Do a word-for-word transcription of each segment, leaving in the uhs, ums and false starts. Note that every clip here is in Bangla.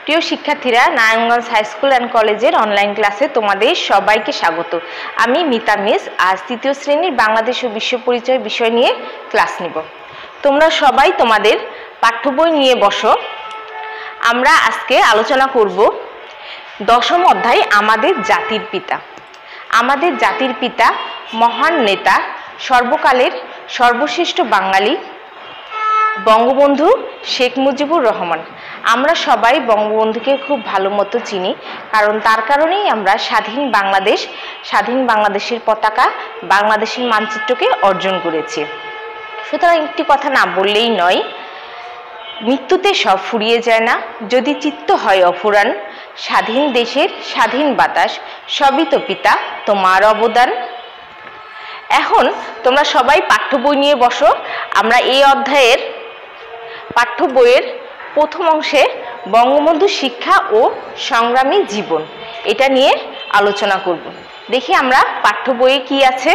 প্রিয় শিক্ষার্থীরা, নারায়ণগঞ্জ হাই স্কুল অ্যান্ড কলেজের অনলাইন ক্লাসে তোমাদের সবাইকে স্বাগত। আমি মিতা মিস আজ তৃতীয় শ্রেণীর বাংলাদেশ ও বিশ্ব পরিচয় বিষয় নিয়ে ক্লাস নিব। তোমরা সবাই তোমাদের পাঠ্য বই নিয়ে বসো। আমরা আজকে আলোচনা করব দশম অধ্যায় আমাদের জাতির পিতা। আমাদের জাতির পিতা মহান নেতা, সর্বকালের সর্বশ্রেষ্ঠ বাঙালি বঙ্গবন্ধু শেখ মুজিবুর রহমান। আমরা সবাই বঙ্গবন্ধুকে খুব ভালো মতো চিনি, কারণ তার কারণেই আমরা স্বাধীন বাংলাদেশ, স্বাধীন বাংলাদেশের পতাকা, বাংলাদেশের মানচিত্রকে অর্জন করেছি। সুতরাং একটি কথা না বললেই নয়, মৃত্যুতে সব ফুরিয়ে যায় না, যদি চিত্ত হয় অফুরান, স্বাধীন দেশের স্বাধীন বাতাস, সবই তো পিতা তোমার অবদান। এখন তোমরা সবাই পাঠ্য বই নিয়ে বসো। আমরা এই অধ্যায়ের পাঠ্য বইয়ের প্রথম অংশে বঙ্গবন্ধু শিক্ষা ও সংগ্রামী জীবন, এটা নিয়ে আলোচনা করব। দেখি আমরা পাঠ্য বইয়ে কি আছে।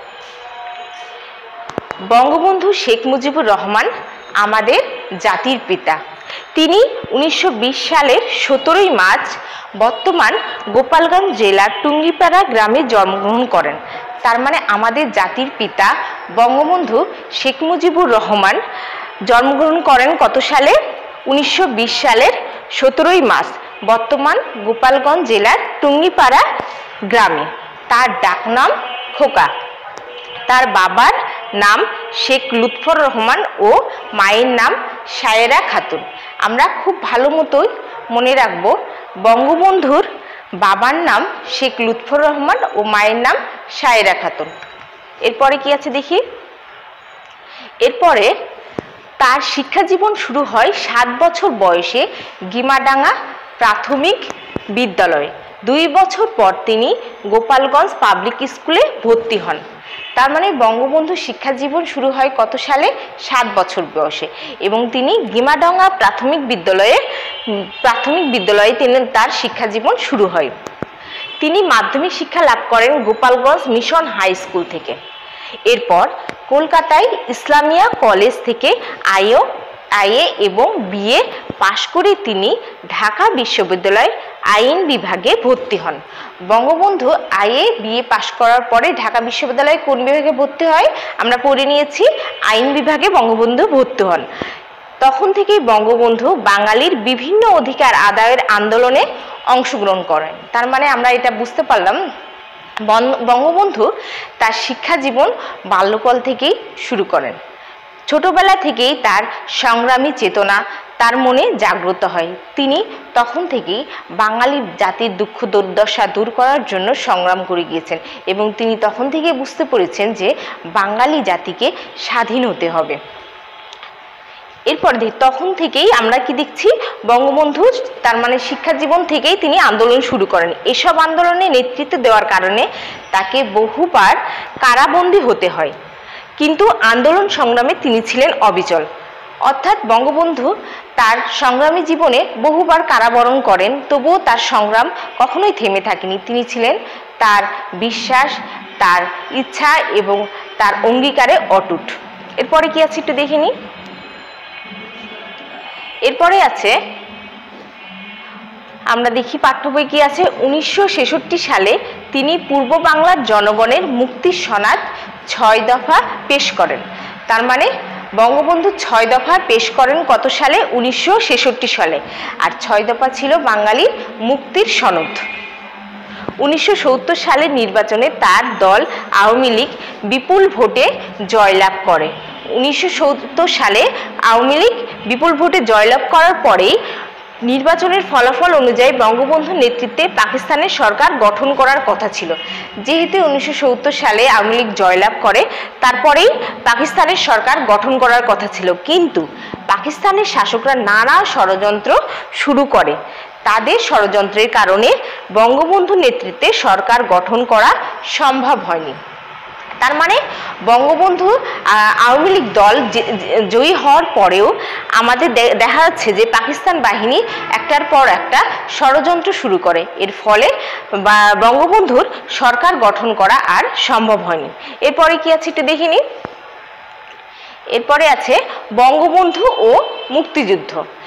বঙ্গবন্ধু শেখ মুজিবুর রহমান আমাদের জাতির পিতা। তিনি উনিশশো বিশ সালের সতেরোই মার্চ বর্তমান গোপালগঞ্জ জেলার টুঙ্গিপাড়া গ্রামে জন্মগ্রহণ করেন। তার মানে আমাদের জাতির পিতা বঙ্গবন্ধু শেখ মুজিবুর রহমান জন্মগ্রহণ করেন কত সালে? উনিশশো বিশ সালের সতেরোই মার্চ বর্তমান গোপালগঞ্জ জেলার টুঙ্গিপাড়া গ্রামে। তার ডাকনাম খোকা। তার বাবার নাম শেখ লুৎফর রহমান ও মায়ের নাম সায়েরা খাতুন। আমরা খুব ভালো মতোই মনে রাখব, বঙ্গবন্ধুর বাবার নাম শেখ লুৎফর রহমান ও মায়ের নাম সায়েরা খাতুন। এরপরে কি আছে দেখি। এরপরে তার শিক্ষা জীবন শুরু হয় সাত বছর বয়সে গিমাডাঙ্গা প্রাথমিক বিদ্যালয়ে। দুই বছর পর তিনি গোপালগঞ্জ পাবলিক স্কুলে ভর্তি হন। তার মানে বঙ্গবন্ধু শিক্ষা জীবন শুরু হয় কত সালে? সাত বছর বয়সে, এবং তিনি গিমাডাঙ্গা প্রাথমিক বিদ্যালয়ে প্রাথমিক বিদ্যালয়ে তিনি তার শিক্ষা জীবন শুরু হয়। তিনি মাধ্যমিক শিক্ষা লাভ করেন গোপালগঞ্জ মিশন হাই স্কুল থেকে। এরপর কলকাতায় ইসলামিয়া কলেজ থেকে আইও আইএ এবং বিএ পাশ করে তিনি ঢাকা বিশ্ববিদ্যালয় আইন বিভাগে ভর্তি হন। বঙ্গবন্ধু আইএ বিএ পাশ করার পরে ঢাকা বিশ্ববিদ্যালয়ে কোন বিভাগে ভর্তি হয়? আমরা পড়ে নিয়েছি, আইন বিভাগে বঙ্গবন্ধু ভর্তি হন। তখন থেকেই বঙ্গবন্ধু বাঙালির বিভিন্ন অধিকার আদায়ের আন্দোলনে অংশগ্রহণ করেন। তার মানে আমরা এটা বুঝতে পারলাম, বঙ্গবন্ধু তার শিক্ষা জীবন বাল্যকাল থেকেই শুরু করেন। ছোটবেলা থেকেই তার সংগ্রামী চেতনা তার মনে জাগ্রত হয়। তিনি তখন থেকেই বাঙালি জাতির দুঃখ দুর্দশা দূর করার জন্য সংগ্রাম করে গিয়েছেন, এবং তিনি তখন থেকে বুঝতে পেরেছেন যে বাঙালি জাতিকে স্বাধীন হতে হবে। এরপর তখন থেকেই আমরা কি দেখছি, বঙ্গবন্ধু তার মানে শিক্ষা জীবন থেকেই তিনি আন্দোলন শুরু করেন। এসব আন্দোলনে নেতৃত্ব দেওয়ার কারণে তাকে বহুবার কারাবন্দী হতে হয়, কিন্তু আন্দোলন সংগ্রামে তিনি ছিলেন অবিচল। অর্থাৎ বঙ্গবন্ধু তার সংগ্রামী জীবনে বহুবার কারাবরণ করেন, তবুও তার সংগ্রাম কখনোই থেমে থাকেনি। তিনি ছিলেন তার বিশ্বাস, তার ইচ্ছা এবং তার অঙ্গীকারে অটুট। এরপরে কি আছে একটু দেখিনি। এরপরে আছে, আমরা দেখি পাঠ্য বই কি আছে। উনিশশো ছেষট্টি সালে তিনি পূর্ব বাংলার জনগণের মুক্তির সনদ ছয় দফা পেশ করেন। তার মানে বঙ্গবন্ধু ছয় দফা পেশ করেন কত সালে? উনিশশো ছেষট্টি সালে। আর ছয় দফা ছিল বাঙালির মুক্তির সনদ। উনিশশো সত্তর সালের নির্বাচনে তার দল আওয়ামী লীগ বিপুল ভোটে জয়লাভ করে। উনিশশো সত্তর সালে আওয়ামী লীগ বিপুল ভোটে জয়লাভ করার পরেই নির্বাচনের ফলাফল অনুযায়ী বঙ্গবন্ধুর নেতৃত্বে পাকিস্তানের সরকার গঠন করার কথা ছিল। যেহেতু উনিশশো সত্তর সালে আওয়ামী লীগ জয়লাভ করে, তারপরেই পাকিস্তানের সরকার গঠন করার কথা ছিল, কিন্তু পাকিস্তানের শাসকরা নানা ষড়যন্ত্র শুরু করে। তাদের ষড়যন্ত্রের কারণে বঙ্গবন্ধুর নেতৃত্বে সরকার গঠন করা সম্ভব হয়নি। তার মানে বঙ্গবন্ধু আওয়ামী লীগ দল জয়ী হওয়ার পরেও আমাদের দেখা যাচ্ছে যে পাকিস্তান বাহিনী একটার পর একটা ষড়যন্ত্র শুরু করে। এর ফলে বঙ্গবন্ধুর সরকার গঠন করা আর সম্ভব হয়নি। এরপরে কি আছে একটু দেখিনি। এরপরে আছে বঙ্গবন্ধু ও মুক্তিযুদ্ধ।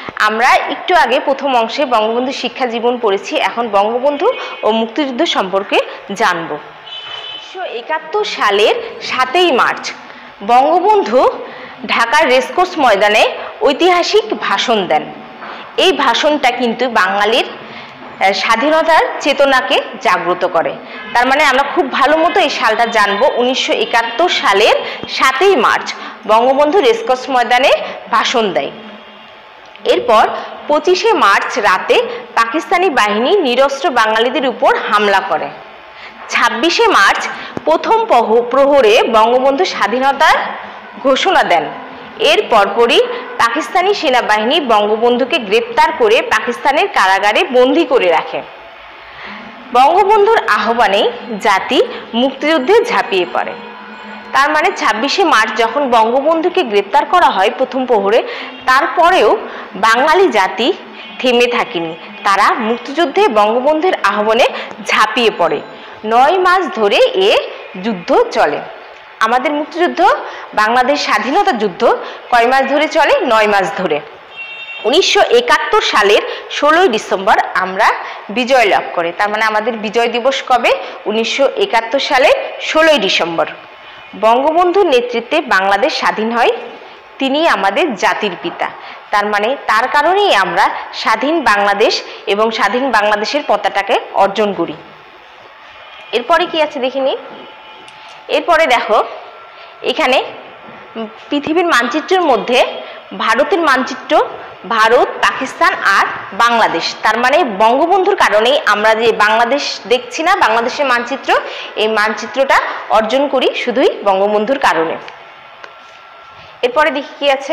আমরা একটু আগে প্রথম অংশে বঙ্গবন্ধু শিক্ষা জীবন পড়েছি, এখন বঙ্গবন্ধু ও মুক্তিযুদ্ধ সম্পর্কে জানব। উনিশশো একাত্তর সালের সাতই মার্চ বঙ্গবন্ধু ঢাকার রেসকোর্স ময়দানে ঐতিহাসিক ভাষণ দেন। এই ভাষণটা কিন্তু বাঙালির স্বাধীনতার চেতনাকে জাগ্রত করে। তার মানে আমরা খুব ভালো মতো এই সালটা জানবো। উনিশশো একাত্তর সালের সাতই মার্চ বঙ্গবন্ধু রেসকোর্স ময়দানে ভাষণ দেয়। এরপর পঁচিশে মার্চ রাতে পাকিস্তানি বাহিনী নিরস্ত্র বাঙালিদের উপর হামলা করে। ছাব্বিশে মার্চ প্রথম প্রহরে বঙ্গবন্ধু স্বাধীনতার ঘোষণা দেন। এর পরপরই পাকিস্তানি সেনাবাহিনী বঙ্গবন্ধুকে গ্রেপ্তার করে পাকিস্তানের কারাগারে বন্দী করে রাখে। বঙ্গবন্ধুর আহ্বানে জাতি মুক্তিযুদ্ধে ঝাঁপিয়ে পড়ে। তার মানে ছাব্বিশে মার্চ যখন বঙ্গবন্ধুকে গ্রেপ্তার করা হয় প্রথম প্রহরে, তারপরেও বাঙালি জাতি থেমে থাকেনি, তারা মুক্তিযুদ্ধে বঙ্গবন্ধুর আহ্বানে ঝাঁপিয়ে পড়ে। নয় মাস ধরে এ যুদ্ধ চলে। আমাদের মুক্তিযুদ্ধ, বাংলাদেশ স্বাধীনতা যুদ্ধ কয় মাস ধরে চলে? নয় মাস ধরে। উনিশশো একাত্তর সালের ষোলোই ডিসেম্বর আমরা বিজয় লাভ করে। তার মানে আমাদের বিজয় দিবস কবে? উনিশশো একাত্তর সালের ষোলোই ডিসেম্বর। বঙ্গবন্ধুর নেতৃত্বে বাংলাদেশ স্বাধীন হয়, তিনি আমাদের জাতির পিতা। তার মানে তার কারণেই আমরা স্বাধীন বাংলাদেশ এবং স্বাধীন বাংলাদেশের পতাকাকে অর্জন করি। এরপরে কি আছে দেখিনি। এরপরে দেখো, এখানে পৃথিবীর মানচিত্রের মধ্যে ভারতের মানচিত্র, ভারত, পাকিস্তান আর বাংলাদেশ। তার মানে বঙ্গবন্ধুর কারণেই আমরা যে বাংলাদেশ দেখছি না, বাংলাদেশের মানচিত্র, এই মানচিত্রটা অর্জন করি শুধুই বঙ্গবন্ধুর কারণে। এরপরে দেখি কি আছে।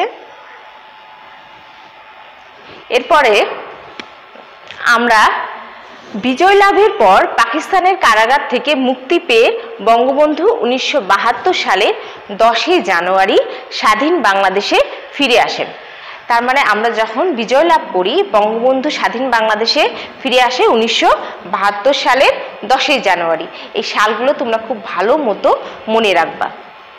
এরপরে আমরা বিজয় লাভের পর পাকিস্তানের কারাগার থেকে মুক্তি পেয়ে বঙ্গবন্ধু উনিশশো বাহাত্তর সালে দশই জানুয়ারি স্বাধীন বাংলাদেশে ফিরে আসেন। তার মানে আমরা যখন বিজয় লাভ করি, বঙ্গবন্ধু স্বাধীন বাংলাদেশে ফিরে আসে উনিশশো বাহাত্তর সালের দশই জানুয়ারি। এই সালগুলো তোমরা খুব ভালো মতো মনে রাখবা।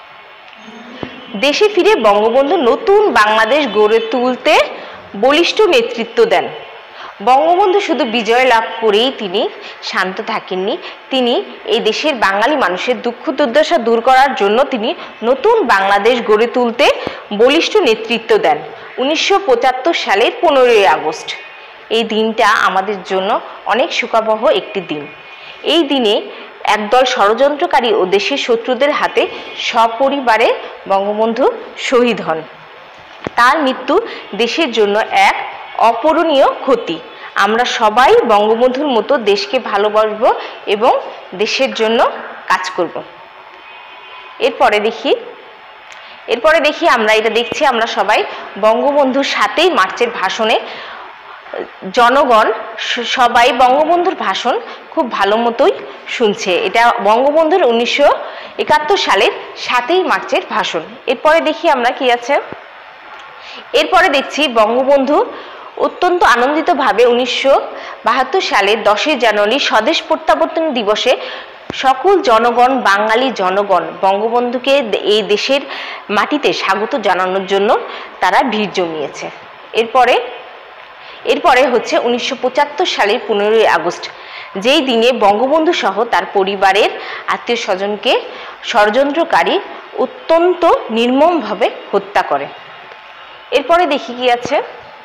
দেশে ফিরে বঙ্গবন্ধু নতুন বাংলাদেশ গড়ে তুলতে বলিষ্ঠ নেতৃত্ব দেন। বঙ্গবন্ধু শুধু বিজয় লাভ করেই তিনি শান্ত থাকেননি, তিনি এই দেশের বাঙালি মানুষের দুঃখ দুর্দশা দূর করার জন্য তিনি নতুন বাংলাদেশ গড়ে তুলতে বলিষ্ঠ নেতৃত্ব দেন। উনিশশো পঁচাত্তর সালের পনেরোই আগস্ট এই দিনটা আমাদের জন্য অনেক শোকাবহ একটি দিন। এই দিনে একদল ষড়যন্ত্রকারী ও দেশের শত্রুদের হাতে সপরিবারে বঙ্গবন্ধু শহীদ হন। তার মৃত্যু দেশের জন্য এক অপূরণীয় ক্ষতি। আমরা সবাই বঙ্গবন্ধুর মতো দেশকে ভালোবাসব এবং দেশের জন্য কাজ করব। এরপরে দেখি এরপরে দেখি আমরা এটা দেখছি, আমরা সবাই বঙ্গবন্ধুর সাতই মার্চের ভাষণে জনগণ সবাই বঙ্গবন্ধুর ভাষণ খুব ভালো মতোই শুনছে। এটা বঙ্গবন্ধুর উনিশশো একাত্তর সালের সাতই মার্চের ভাষণ। এরপরে দেখি আমরা কি আছে। এরপরে দেখছি বঙ্গবন্ধু অত্যন্ত আনন্দিতভাবে উনিশশো বাহাত্তর সালের দশই জানুয়ারি স্বদেশ প্রত্যাবর্তন দিবসে সকল জনগণ, বাঙালি জনগণ বঙ্গবন্ধুকে এই দেশের মাটিতে স্বাগত জানানোর জন্য তারা ভিড় জমিয়েছে। এরপরে এরপরে হচ্ছে উনিশশো পঁচাত্তর সালের পনেরোই আগস্ট, যেই দিনে বঙ্গবন্ধু সহ তার পরিবারের আত্মীয় স্বজনকে ষড়যন্ত্রকারী অত্যন্ত নির্মমভাবে হত্যা করে। এরপরে দেখি কি আছে।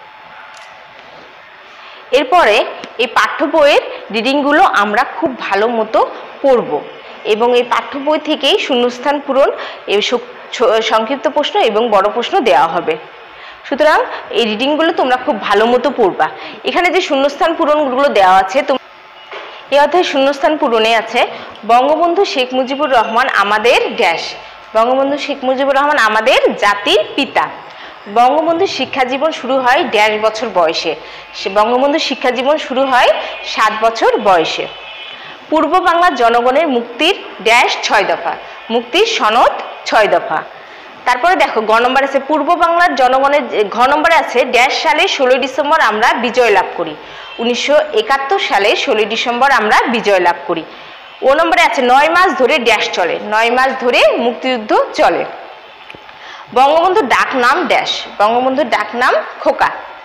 এরপরে এই পাঠ্য বইয়ের রিডিংগুলো আমরা খুব ভালো মতো পড়ব এবং এই পাঠ্য বই থেকেই শূন্যস্থান পূরণ, সংক্ষিপ্ত প্রশ্ন এবং বড় প্রশ্ন দেওয়া হবে। সুতরাং এই রিডিংগুলো তোমরা খুব ভালো মতো পড়বা। এখানে যে শূন্যস্থান পূরণগুলো দেওয়া আছে, এই অধ্যায়ে শূন্যস্থান পূরণে আছে বঙ্গবন্ধু শেখ মুজিবুর রহমান আমাদের ড্যাশ। বঙ্গবন্ধু শেখ মুজিবুর রহমান আমাদের জাতির পিতা। বঙ্গবন্ধুর শিক্ষা জীবন শুরু হয় ড্যাশ বছর বয়সে। বঙ্গবন্ধুর শিক্ষা জীবন শুরু হয় সাত বছর বয়সে। পূর্ব বাংলার জনগণের মুক্তির ড্যাশ ছয় দফা, মুক্তির সনদ ছয় দফা। তারপরে দেখো গ নম্বর আছে পূর্ব বাংলার জনগণের, ঘ নম্বরে আছে ড্যাশ সালে ষোলোই ডিসেম্বর আমরা বিজয় লাভ করি। উনিশশো একাত্তর সালে ষোলোই ডিসেম্বর আমরা বিজয় লাভ করি। ও নম্বরে আছে নয় মাস ধরে ড্যাশ চলে, নয় মাস ধরে মুক্তিযুদ্ধ চলে। বঙ্গবন্ধুর ডাক নাম ড্যাশ, বঙ্গবন্ধুর ডাক নাম খোকা।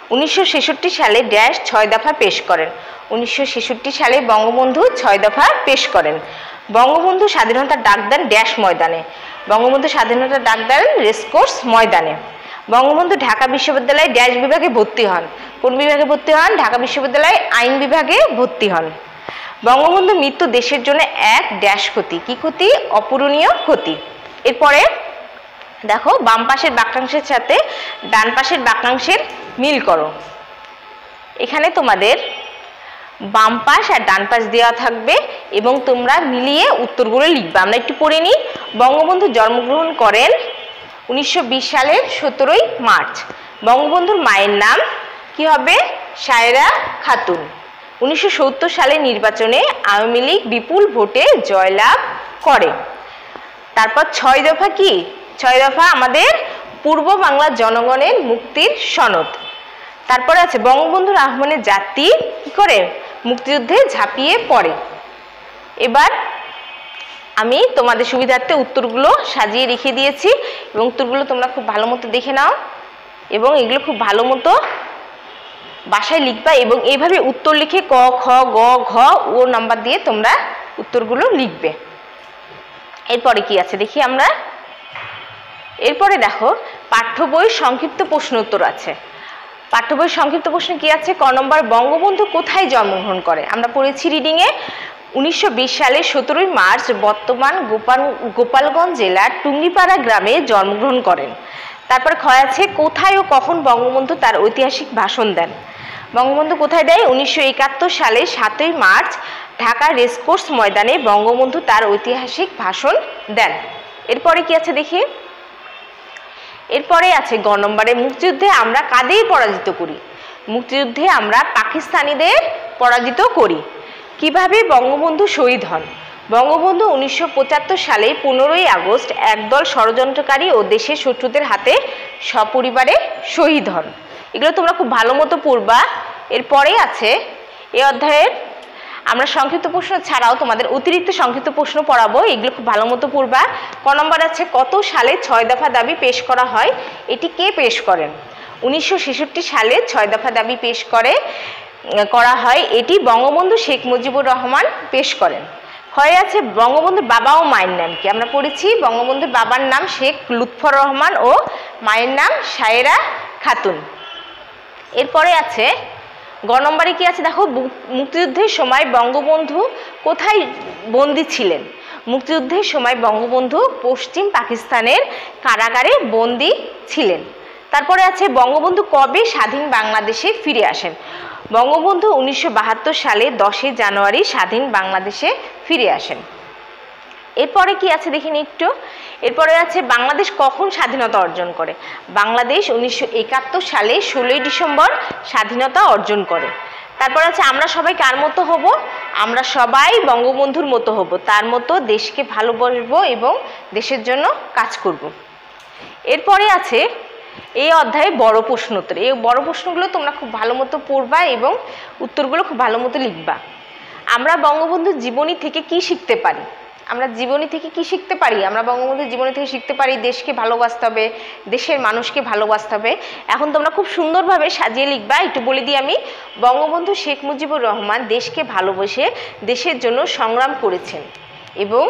উনিশশো ছেষট্টি সালে ড্যাশ ছয় দফা পেশ করেন। উনিশশো ছেষট্টি সালে বঙ্গবন্ধু ছয় দফা পেশ করেন। বঙ্গবন্ধু স্বাধীনতার ডাক দেন ড্যাশ ময়দানে। বঙ্গবন্ধু স্বাধীনতার ডাক দেন রেসকোর্স ময়দানে। বঙ্গবন্ধু ঢাকা বিশ্ববিদ্যালয়ে ড্যাশ বিভাগে ভর্তি হন। কোন বিভাগে ভর্তি হন? ঢাকা বিশ্ববিদ্যালয়ে আইন বিভাগে ভর্তি হন। বঙ্গবন্ধুর মৃত্যু দেশের জন্য এক ড্যাশ ক্ষতি। কি ক্ষতি? অপূরণীয় ক্ষতি। এরপরে দেখো বাম পাশের বাক্যাংশের সাথে ডান পাশের বাক্যাংশের মিল করো। এখানে তোমাদের বাম পাশ আর ডান পাশ দেওয়া থাকবে এবং তোমরা মিলিয়ে উত্তরগুলো লিখবে। আমরা একটু পড়ে নিই। বঙ্গবন্ধু জন্মগ্রহণ করেন উনিশশো বিশ সালের সতেরোই মার্চ। বঙ্গবন্ধুর মায়ের নাম কি হবে? সায়রা খাতুন। উনিশশো সত্তর সালের নির্বাচনে আওয়ামী লীগ বিপুল ভোটে জয়লাভ করে। তারপর ছয় দফা কি? ছয় দফা আমাদের পূর্ব বাংলার জনগণের মুক্তির সনদ। তারপরে আছে বঙ্গবন্ধুর আহ্বানে জাতি কি করে? মুক্তিযুদ্ধে ঝাঁপিয়ে পড়ে। এবার আমি তোমাদের সুবিধার্থে উত্তরগুলো সাজিয়ে রেখে দিয়েছি এবং উত্তরগুলো তোমরা খুব ভালো মতো দেখে নাও এবং এগুলো খুব ভালো মতো বাসায় লিখবা এবং এইভাবে উত্তর লিখে ক, খ, গ, ঘ, ও নাম্বার দিয়ে তোমরা উত্তরগুলো লিখবে। এরপরে কি আছে দেখি আমরা। এরপরে দেখো পাঠ্য বইয়ের সংক্ষিপ্ত প্রশ্ন উত্তর আছে। পাঠ্য বইয়ের সংক্ষিপ্ত প্রশ্ন কি আছে? ক নম্বর, বঙ্গবন্ধু কোথায় জন্মগ্রহণ করে? আমরা পড়েছি রিডিংয়ে উনিশশো বিশ সালের সতেরোই মার্চ বর্তমান গোপাল গোপালগঞ্জ জেলার টুঙ্গিপাড়া গ্রামে জন্মগ্রহণ করেন। তারপর খ আছে কোথায় ও কখন বঙ্গবন্ধু তার ঐতিহাসিক ভাষণ দেন? বঙ্গবন্ধু কোথায় দেয়? উনিশশো একাত্তর সালে সাতই মার্চ ঢাকা রেসকোর্স ময়দানে বঙ্গবন্ধু তার ঐতিহাসিক ভাষণ দেন। এরপরে কি আছে দেখি। এরপরে আছে গ নম্বরে, মুক্তিযুদ্ধে আমরা কাদের পরাজিত করি? মুক্তিযুদ্ধে আমরা পাকিস্তানিদের পরাজিত করি। কিভাবে বঙ্গবন্ধু শহীদ হন? বঙ্গবন্ধু উনিশশো পঁচাত্তর সালে পনেরোই আগস্ট একদল ষড়যন্ত্রকারী ও দেশের শত্রুদের হাতে সপরিবারে শহীদ হন। এগুলো তোমরা খুব ভালো মতো পড়বা। এরপরে আছে এই অধ্যায়ের আমরা সংক্ষিপ্ত প্রশ্ন ছাড়াও তোমাদের অতিরিক্ত সংক্ষিপ্ত প্রশ্ন পড়াবো, এগুলো খুব ভালো মতো পড়বা। ক নম্বর আছে কত সালে ছয় দফা দাবি পেশ করা হয়? এটি কে পেশ করেন? উনিশশো ছেষট্টি সালে ছয় দফা দাবি পেশ করে করা হয়। এটি বঙ্গবন্ধু শেখ মুজিবুর রহমান পেশ করেন। ক্ষয়ে আছে বঙ্গবন্ধুর বাবা ও মায়ের নাম কি? আমরা পড়েছি বঙ্গবন্ধুর বাবার নাম শেখ লুৎফর রহমান ও মায়ের নাম সায়রা খাতুন। এরপরে আছে গ নম্বরে কি আছে দেখো, মুক্তিযুদ্ধের সময় বঙ্গবন্ধু কোথায় বন্দী ছিলেন? মুক্তিযুদ্ধের সময় বঙ্গবন্ধু পশ্চিম পাকিস্তানের কারাগারে বন্দী ছিলেন। তারপরে আছে বঙ্গবন্ধু কবে স্বাধীন বাংলাদেশে ফিরে আসেন? বঙ্গবন্ধু উনিশশো বাহাত্তর সালে দশই জানুয়ারি স্বাধীন বাংলাদেশে ফিরে আসেন। এরপরে কি আছে দেখিনি একটু। এরপরে আছে বাংলাদেশ কখন স্বাধীনতা অর্জন করে? বাংলাদেশ উনিশশো একাত্তর সালে ষোলোই ডিসেম্বর স্বাধীনতা অর্জন করে। তারপর আছে আমরা সবাই কার মতো হব? আমরা সবাই বঙ্গবন্ধুর মতো হব, তার মতো দেশকে ভালোবাসবো এবং দেশের জন্য কাজ করব। এরপরে আছে এই অধ্যায়ে বড় প্রশ্ন উত্তর। এই বড় প্রশ্নগুলো তোমরা খুব ভালো মতো পড়বা এবং উত্তরগুলো খুব ভালো মতো লিখবা। আমরা বঙ্গবন্ধুর জীবনী থেকে কি শিখতে পারি? আমরা জীবনী থেকে কি শিখতে পারি? আমরা বঙ্গবন্ধুর জীবনী থেকে শিখতে পারি দেশকে ভালোবাসতে হবে, দেশের মানুষকে ভালোবাসতে হবে। এখন তোমরা খুব সুন্দরভাবে সাজিয়ে লিখবা। একটু বলে দিই আমি, বঙ্গবন্ধু শেখ মুজিবুর রহমান দেশকে ভালোবেসে দেশের জন্য সংগ্রাম করেছেন এবং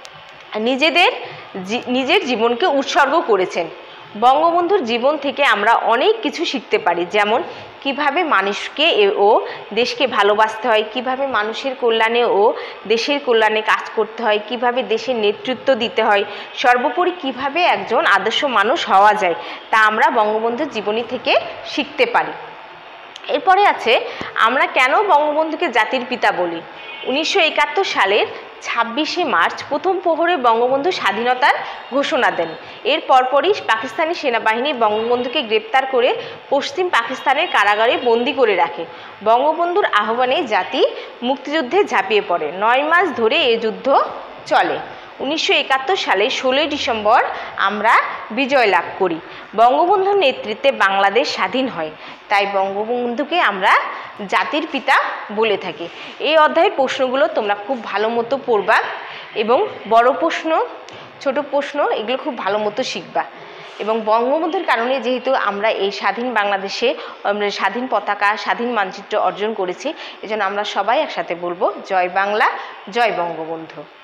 নিজেদের নিজের জীবনকে উৎসর্গ করেছেন। বঙ্গবন্ধুর জীবন থেকে আমরা অনেক কিছু শিখতে পারি, যেমন কিভাবে মানুষকে ও দেশকে ভালোবাসতে হয়, কিভাবে মানুষের কল্যাণে ও দেশের কল্যাণে কাজ করতে হয়, কিভাবে দেশের নেতৃত্ব দিতে হয়, সর্বোপরি কিভাবে একজন আদর্শ মানুষ হওয়া যায়, তা আমরা বঙ্গবন্ধুর জীবনী থেকে শিখতে পারি। এরপরে আছে আমরা কেন বঙ্গবন্ধুকে জাতির পিতা বলি? উনিশশো একাত্তর সালের ছাব্বিশে মার্চ প্রথম প্রহরে বঙ্গবন্ধু স্বাধীনতার ঘোষণা দেন। এর পরপরই পাকিস্তানি সেনাবাহিনী বঙ্গবন্ধুকে গ্রেপ্তার করে পশ্চিম পাকিস্তানের কারাগারে বন্দি করে রাখে। বঙ্গবন্ধুর আহ্বানে জাতি মুক্তিযুদ্ধে ঝাঁপিয়ে পড়ে। নয় মাস ধরে এ যুদ্ধ চলে। উনিশশো একাত্তর সালে ষোলোই ডিসেম্বর আমরা বিজয় লাভ করি। বঙ্গবন্ধুর নেতৃত্বে বাংলাদেশ স্বাধীন হয়, তাই বঙ্গবন্ধুকে আমরা জাতির পিতা বলে থাকি। এই অধ্যায়ের প্রশ্নগুলো তোমরা খুব ভালো মতো পড়বা এবং বড় প্রশ্ন, ছোট প্রশ্ন এগুলো খুব ভালো মতো শিখবা। এবং বঙ্গবন্ধুর কারণে যেহেতু আমরা এই স্বাধীন বাংলাদেশে আমরা স্বাধীন পতাকা স্বাধীন মানচিত্র অর্জন করেছি, এজন্য আমরা সবাই একসাথে বলবো জয় বাংলা, জয় বঙ্গবন্ধু।